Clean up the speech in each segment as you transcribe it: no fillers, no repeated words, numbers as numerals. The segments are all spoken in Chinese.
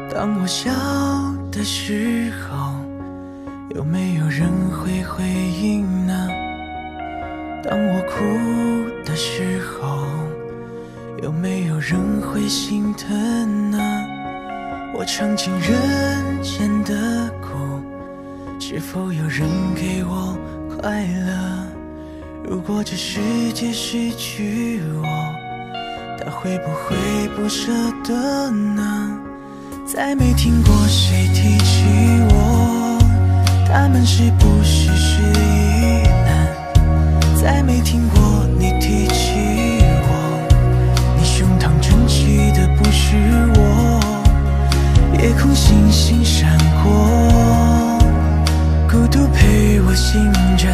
当我笑的时候，有没有人会回应呢？当我哭的时候，有没有人会心疼呢？我尝尽人间的苦，是否有人给我快乐？如果这世界失去我，他会不会不舍得呢？再没听过谁提起我，他们是不是依然？再没听过你提起我，你胸膛撑起的不是我。夜空星星闪过，孤独陪我醒着，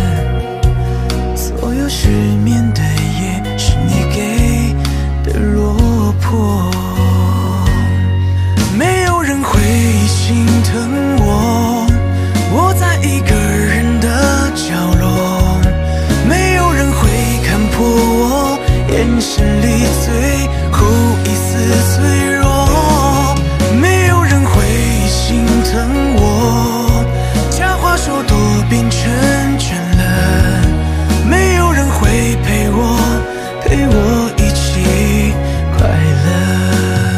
所有失眠的夜是你给的落魄。没有人会心疼我，我在一个人的角落，没有人会看破我眼神里最后一丝脆弱。没有人会心疼我，假话说多变成真了。没有人会陪我一起快乐。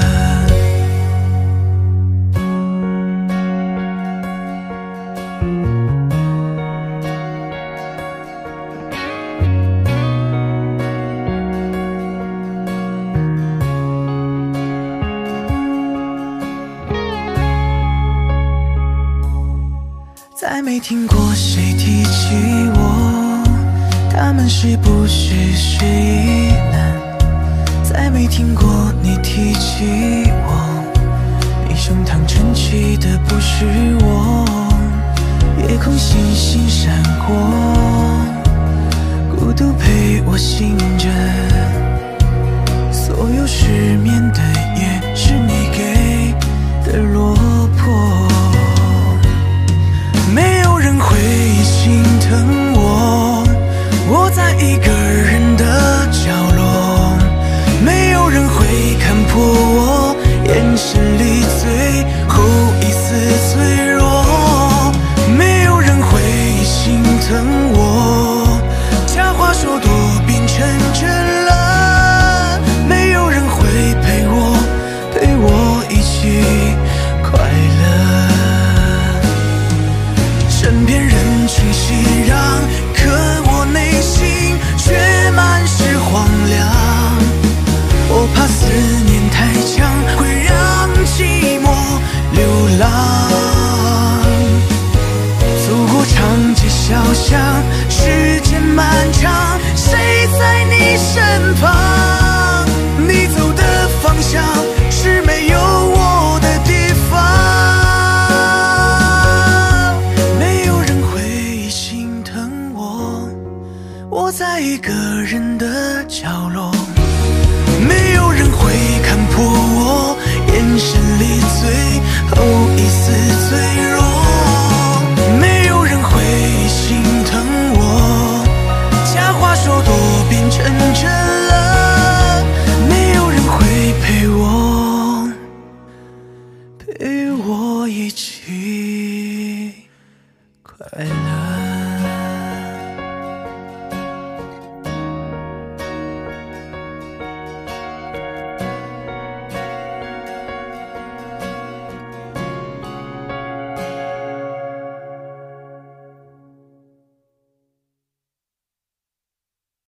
再没听过谁提起我，他们是不是依然？再没听过你提起我，你胸膛撑起的不是我。夜空星星闪过，孤独陪我醒着，所有失眠的夜是你给的落魄。没有人会心疼我，我在一个人的角落，没有人会看破我眼神里最后一丝脆弱。没有人会心疼我，假话说多变成真了。没有人会陪我一起快乐。身边人群熙攘，可我内心却满是荒凉。我怕思念太强，会让寂寞流浪。走过长街小巷，时间漫长，谁在你身旁？你走的方向是没有我的地方。我在一个人的角落，没有人会看破我眼神里最后一丝脆弱。没有人会心疼我，假话说多变成真了。没有人会陪我一起快乐。